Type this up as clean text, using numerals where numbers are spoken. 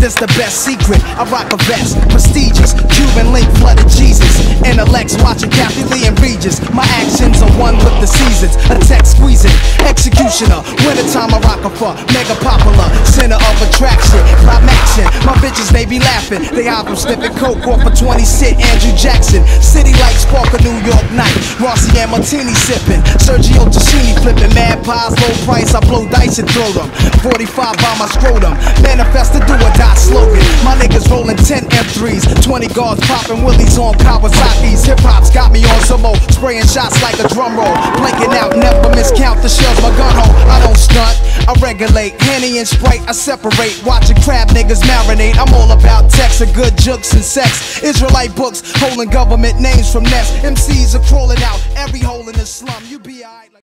this the best secret. I rock a vest, prestigious, Cuban link, flooded Jesus. Intellects watching Kathy Lee and Regis. My actions are one with the seasons. A text squeezing, executioner. Wintertime I rock a fuck, mega popular, center of attraction. Pop action, my bitches they be laughing. They album sniffing coke off for 20 cent. Andrew Jackson, city lights spark a New York night. Rossi and Martini sipping, Sergio Tacchini flipping. Mad pies, low price, I blow dice and throw them. 45 by my scrotum, manifest the do or die slogan. My niggas rolling 10 M3s, 20 guards popping willies on Kawasaki's. Hip hop's got me on some more, spraying shots like a drum roll. Blanking out, never miscount the shells, my gun hole. I don't stunt, I regulate. Henny and Sprite, I separate. Watching crab niggas marinate. I'm all about text and good jokes and sex. Israelite books, holding government names from nests. MCs are crawling out every hole in the slum. You be alright.